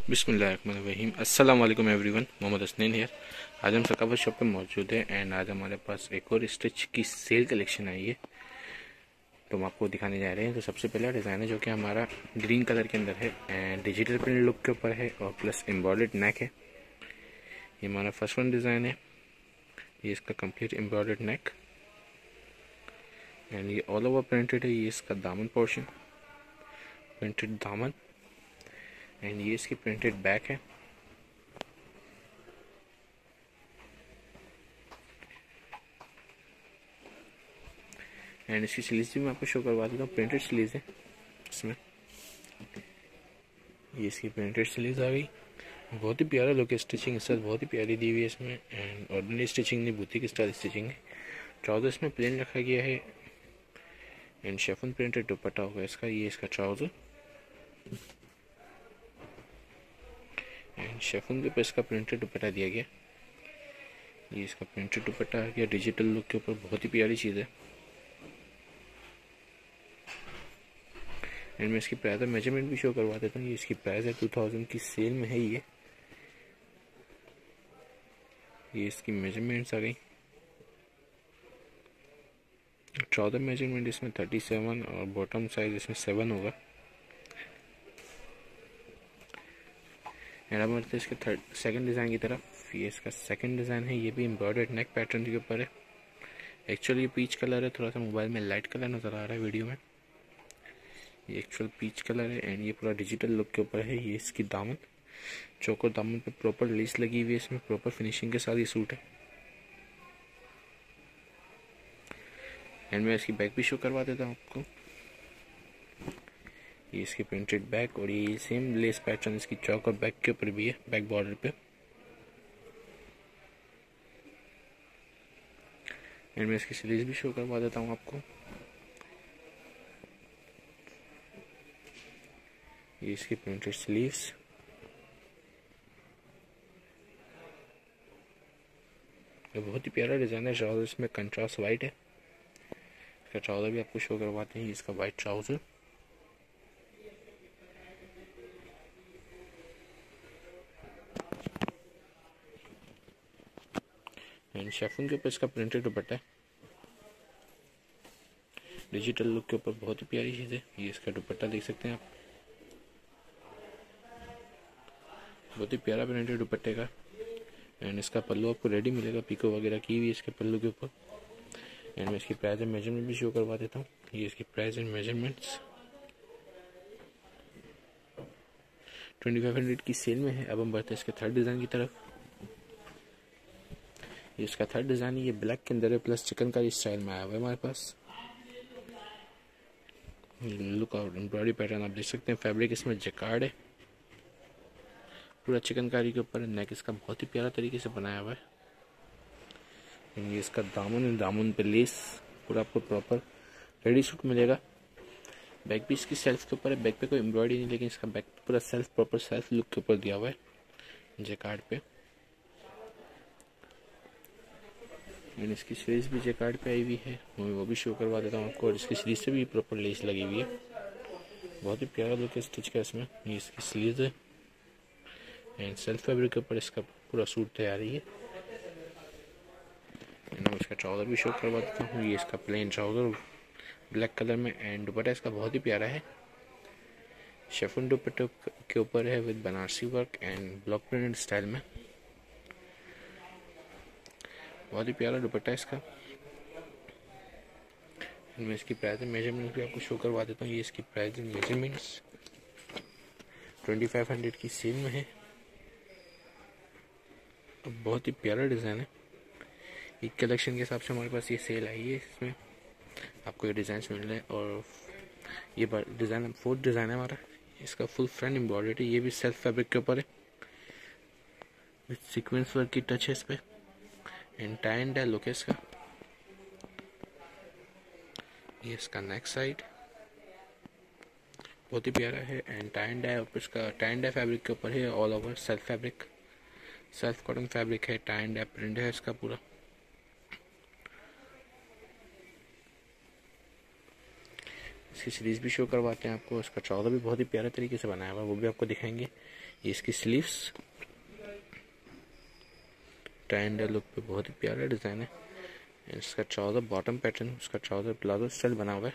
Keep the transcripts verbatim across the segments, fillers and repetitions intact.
बिस्मिल्लाहिर्रहमानिर्रहीम। अस्सलाम वालेकुम एवरीवन, मोहम्मद हसनैन हियर। आज हम सकाफत शॉप पे मौजूद है एंड आज हमारे पास एक और स्टिच की सेल कलेक्शन आई है तो हम आपको दिखाने जा रहे हैं। तो सबसे पहला डिज़ाइन है जो कि हमारा ग्रीन कलर के अंदर है एंड डिजिटल प्रिंट लुक के ऊपर है और प्लस एम्ब्रॉयडर्ड नेक है। ये हमारा फर्स्ट वन डिज़ाइन है। ये इसका कंप्लीट एम्ब्रॉयडर्ड नेक एंड ये ऑल ओवर प्रिंटेड है। ये इसका दामन पोर्शन, प्रिंटेड दामन एंड ये इसकी प्रिंटेड बैक है। एंड इसकी स्लीव्स भी मैं आपको शो करवा देता हूँ। प्रिंटेड स्लीव्स है इसमें। ये इसकी प्रिंटेड स्लीव्स आ गई। बहुत ही प्यारा लुक है। स्टिचिंग इस बहुत ही प्यारी दी हुई है इसमें एंड ऑर्डिनरी स्टिचिंग नहीं, बुटीक स्टाइल स्टिचिंग है। ट्राउजर इसमें प्लेन रखा गया है एंड शेफन प्रिंटेड दुपट्टा होगा इसका। ये इसका ट्राउजर एंड शेफन के ऊपर इसका प्रिंटेड दुपट्टा दिया गया। ये इसका प्रिंटेड दुपट्टा आ गया डिजिटल लुक के ऊपर। बहुत ही प्यारी चीज़ है एंड मैं इसकी प्राइस और मेजरमेंट भी शो करवा देता हूँ। ये इसकी प्राइस है टू थाउजेंड की सेल में है। ये ये इसकी मेजरमेंट्स आ गई। ट्राउजर मेजरमेंट इसमें थर्टी सेवन और बॉटम साइज इसमें सेवन होगा। एंड अब बढ़ते हैं इसके थर्ड सेकंड डिज़ाइन की तरफ। ये इसका सेकंड डिज़ाइन है। ये भी एम्ब्रॉयडर्ड नेक पैटर्न के ऊपर है। एक्चुअली ये पीच कलर है, थोड़ा सा मोबाइल में लाइट कलर नज़र आ रहा है वीडियो में। ये एक्चुअल पीच कलर है एंड ये पूरा डिजिटल लुक के ऊपर है। ये इसकी दामन, चौकोर दामन पे प्रॉपर लेस लगी हुई है। इसमें प्रॉपर फिनिशिंग के साथ ये सूट है एंड मैं इसकी बैक भी शो करवा देता हूँ आपको। ये इसकी प्रिंटेड बैक और ये सेम लेस पैटर्न इसकी चौक और बैक के ऊपर भी है, बैक बॉर्डर पे। एंड मैं इसकी स्लीव्स भी शो करवा देता हूँ आपको। ये इसकी प्रिंटेड स्लीव्स बहुत ही प्यारा डिज़ाइन है। ट्राउजर इसमें कंट्रास्ट वाइट है। इसका ट्राउजर भी आपको शो करवाते हैं। इसका वाइट ट्राउजर एंड शेफन के ऊपर इसका प्रिंटेड दुपट्टा है डिजिटल लुक के ऊपर। बहुत ही प्यारी चीज़ है। ये इसका दुपट्टा देख सकते हैं आप, बहुत ही प्यारा प्रिंटेड दुपट्टे का। एंड इसका पल्लू आपको रेडी मिलेगा, पीको वगैरह की हुई इसके पल्लू के ऊपर। एंड मैं इसकी प्राइस एंड मेजरमेंट भी शो करवा देता हूँ। ये इसकी price and measurements twenty five hundred की सेल में है। अब हम बढ़ते हैं इसके थर्ड डिज़ाइन की तरफ। ये इसका थर्ड डिज़ाइन है। ये ब्लैक के अंदर है प्लस चिकनकारी स्टाइल में आया हुआ है हमारे पास। लुक आउट एम्ब्रॉयडरी पैटर्न आप देख सकते हैं। फैब्रिक इसमें जैकार्ड है, पूरा चिकनकारी के ऊपर। नेक इसका बहुत ही प्यारा तरीके से बनाया हुआ है। ये इसका दामन है, दामन पे लेस पूरा आपको प्रॉपर रेडी सूट मिलेगा। बैक भी इसकी सेल्फ के ऊपर है। बैक पे कोई एम्ब्रॉयडरी नहीं, लेकिन इसका बैक पूरा सेल्फ प्रॉपर सेल्फ लुक के ऊपर दिया हुआ है जैकार्ड पे। एंड इसकी स्लीव्स भी जैकार्ड पे आई हुई है, मैं वो भी शो करवा देता हूँ आपको। और इसकी स्लीव से भी प्रॉपर लेस लगी हुई है। बहुत ही प्यारा लुक है स्टिच का इसमें। ये इसकी स्लीव है एंड सेल्फ फैब्रिक के ऊपर इसका पूरा सूट तैयार है। एंड मैं इसका ट्राउजर भी शो करवा देता हूँ। ये इसका प्लेन ट्राउजर ब्लैक कलर में एंड दुपट्टा इसका बहुत ही प्यारा है। शेफन दुपट्टे के ऊपर है with Banarasi work and block printed style में। बहुत ही प्यारा दुपट्टा इसका। मैं इसकी प्राइस मेजरमेंट भी आपको शो करवा देता हूँ। ये इसकी price measurements twenty five hundred की सेल में है। बहुत ही प्यारा डिज़ाइन है। एक कलेक्शन के हिसाब से हमारे पास ये सेल आई है। इसमें आपको ये डिज़ाइन मिल रहे हैं और ये डिज़ाइन फोर्थ डिज़ाइन है हमारा। इसका फुल फ्रंट एम्ब्रॉयडरी, ये भी सेल्फ फैब्रिक के ऊपर है विद सीक्वेंस वर्क की टच है इस पे। And tie and dye look है इसका। ये इसका नेक साइड बहुत ही प्यारा है एंड टाई एंड डाई इसका टाई एंड डाई फैब्रिक के ऊपर है। All over self fabric, self cotton fabric है। टाई एंड डाई प्रिंट है इसका पूरा। इसकी सीरीज भी शो करवाते हैं आपको। इसका ट्राउजर भी बहुत ही प्यारे तरीके से बनाया हुआ है, वो भी आपको दिखाएंगे। ये इसकी sleeves, tie and dye look पे बहुत ही प्यारा डिज़ाइन है। इसका ट्राउज़र बॉटम पैटर्न, उसका ट्राउज़र प्लाजो स्टाइल बना हुआ है,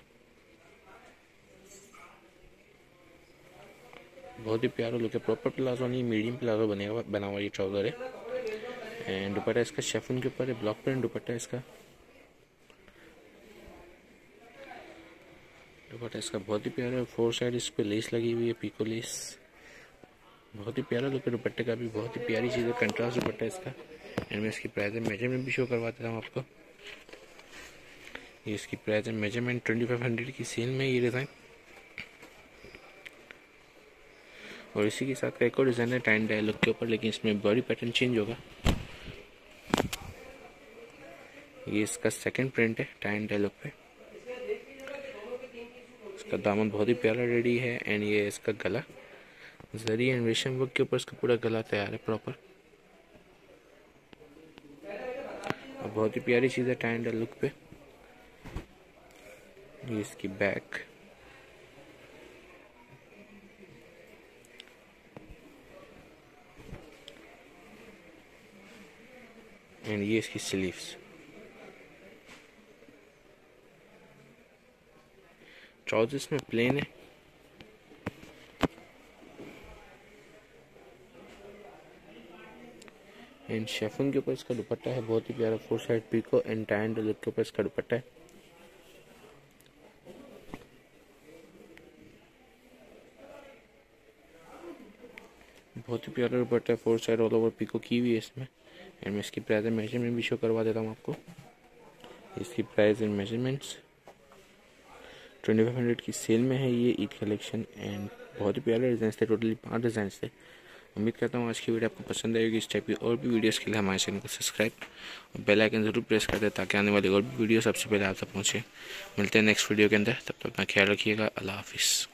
बहुत ही प्यारा लुक है। प्रॉपर प्लाजो नहीं, मीडियम प्लाजो बनेगा बना हुआ ये ट्राउज़र है। एंड दुपट्टा इसका शेफून के ऊपर है, ब्लॉक प्रिंट दुपट्टा इसका। दुपट्टा इसका बहुत ही प्यारा है, फोर साइड इस पे लेस लगी हुई है, पीको लेस, बहुत ही प्यारा लुक है दुपट्टे का भी, बहुत ही प्यारी चीज़ है, कंट्रास्ट दुपट्टा इसका। एंड मैं इसकी प्राइस एंड मेजरमेंट भी शो करवा देता हूँ आपको। ये इसकी price and measurement twenty five hundred की सेल में ये डिज़ाइन। और इसी के साथ का एक और डिज़ाइन है टाई एंड डाई लुक के ऊपर, लेकिन इसमें बॉडी पैटर्न चेंज होगा। ये इसका सेकंड प्रिंट है टाई एंड डाई लुक पे। इसका दामन बहुत ही प्यारा रेडी है। एंड ये इसका गला जरी एंड रेशम वर्क के ऊपर इसका पूरा गला तैयार है प्रॉपर, और बहुत ही प्यारी चीज़ है टाई एंड डाई लुक पे। ये इसकी बैक, एंड ये इसकी स्लीव्स। ट्राउजर्स में प्लेन है, एंड शेफून के ऊपर इसका दुपट्टा है, बहुत ही प्यारा four side picot and tie and dye look के ऊपर इसका दुपट्टा है। बहुत ही प्यारा दुपट्टा है, four side all over picot की हुई है इसमें। एंड मैं इसकी प्राइस एंड मेजरमेंट भी शो करवा देता हूँ आपको। इसकी price and measurements twenty five hundred की सेल में है ये ईद कलेक्शन। एंड बहुत ही प्यारे डिज़ाइन थे, टोटली पाँच डिज़ाइन थे। उम्मीद करता हूँ आज की वीडियो आपको पसंद आएगी। इस टाइप की और भी वीडियोस के लिए हमारे चैनल को सब्सक्राइब और बेल आइकन ज़रूर प्रेस कर दें, ताकि आने वाली और भी वीडियो सबसे पहले आप तक पहुँचे। मिलते हैं नेक्स्ट वीडियो के अंदर, तब तक अपना ख्याल रखिएगा। अल्लाह हाफिज़।